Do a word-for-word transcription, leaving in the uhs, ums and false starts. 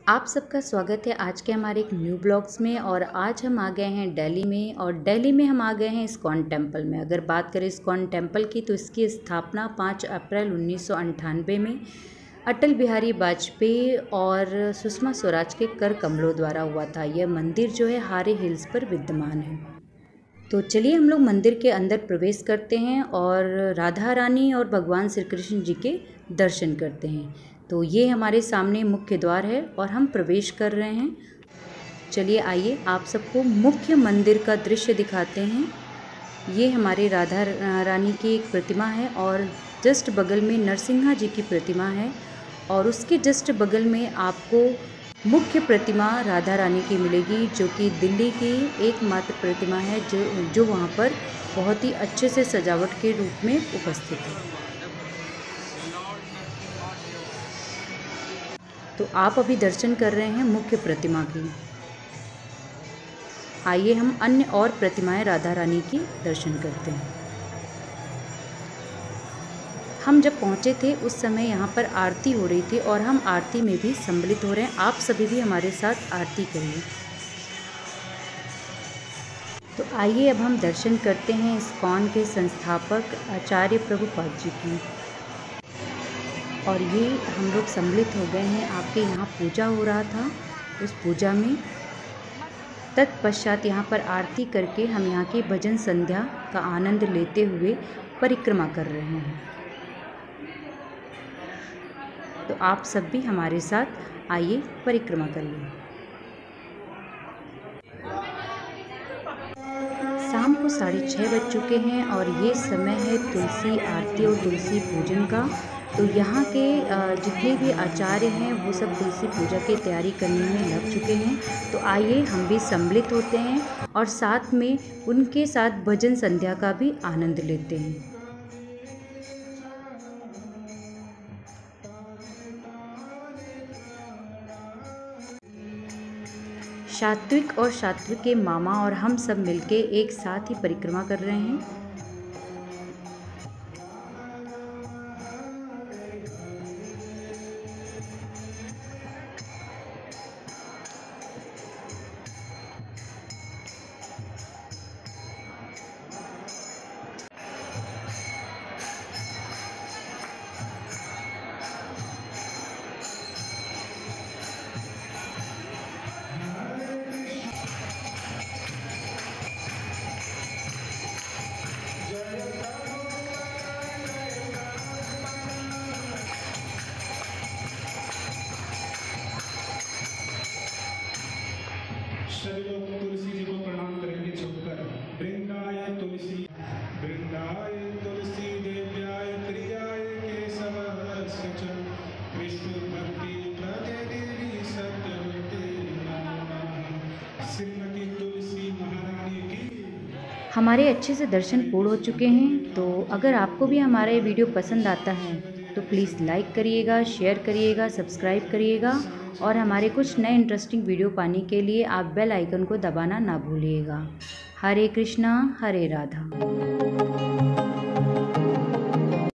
आप सबका स्वागत है आज के हमारे एक न्यू ब्लॉग्स में। और आज हम आ गए हैं दिल्ली में, और दिल्ली में हम आ गए हैं इस्कॉन टेम्पल में। अगर बात करें इस्कॉन टेम्पल की, तो इसकी स्थापना पाँच अप्रैल उन्नीस सौ अंठानवे में अटल बिहारी वाजपेयी और सुषमा स्वराज के कर कमलों द्वारा हुआ था। यह मंदिर जो है हारे हिल्स पर विद्यमान है। तो चलिए हम लोग मंदिर के अंदर प्रवेश करते हैं और राधा रानी और भगवान श्री कृष्ण जी के दर्शन करते हैं। तो ये हमारे सामने मुख्य द्वार है और हम प्रवेश कर रहे हैं। चलिए आइए आप सबको मुख्य मंदिर का दृश्य दिखाते हैं। ये हमारे राधा रानी की एक प्रतिमा है और जस्ट बगल में नरसिंहा जी की प्रतिमा है, और उसके जस्ट बगल में आपको मुख्य प्रतिमा राधा रानी की मिलेगी, जो कि दिल्ली की एकमात्र प्रतिमा है जो जो वहाँ पर बहुत ही अच्छे से सजावट के रूप में उपस्थित है। तो आप अभी दर्शन कर रहे हैं मुख्य प्रतिमा की। आइए हम अन्य और प्रतिमाएं राधा रानी की दर्शन करते हैं। हम जब पहुंचे थे उस समय यहाँ पर आरती हो रही थी और हम आरती में भी सम्मिलित हो रहे हैं। आप सभी भी हमारे साथ आरती करिए। तो आइए अब हम दर्शन करते हैं इस्कॉन के संस्थापक आचार्य प्रभुपाद जी की। और ये हम लोग सम्मिलित हो गए हैं। आपके यहाँ पूजा हो रहा था, उस पूजा में तत्पश्चात यहाँ पर आरती करके हम यहाँ की भजन संध्या का आनंद लेते हुए परिक्रमा कर रहे हैं। तो आप सब भी हमारे साथ आइए परिक्रमा करिए। शाम को साढ़े छः बज चुके हैं और ये समय है तुलसी आरती और तुलसी पूजन का। तो यहाँ के जितने भी आचार्य हैं वो सब तुलसी पूजा की तैयारी करने में लग चुके हैं। तो आइए हम भी सम्मिलित होते हैं और साथ में उनके साथ भजन संध्या का भी आनंद लेते हैं। सात्विक और सात्विक के मामा और हम सब मिलके एक साथ ही परिक्रमा कर रहे हैं। सभी लोग तुलसी जी को प्रणाम करेंगे झुककर। वृंदाय तुलसी वृंदाय तुलसी देव्याय प्रियाय केशवस्य च विष्णु भक्ति प्रदे देवी सत्यवते नमः। श्रीमती तुलसी महारानी की। हमारे अच्छे से दर्शन पूर्ण हो चुके हैं। तो अगर आपको भी हमारा ये वीडियो पसंद आता है तो प्लीज़ लाइक करिएगा, शेयर करिएगा, सब्सक्राइब करिएगा, और हमारे कुछ नए इंटरेस्टिंग वीडियो पाने के लिए आप बेल आइकन को दबाना ना भूलिएगा। हरे कृष्णा हरे राधा।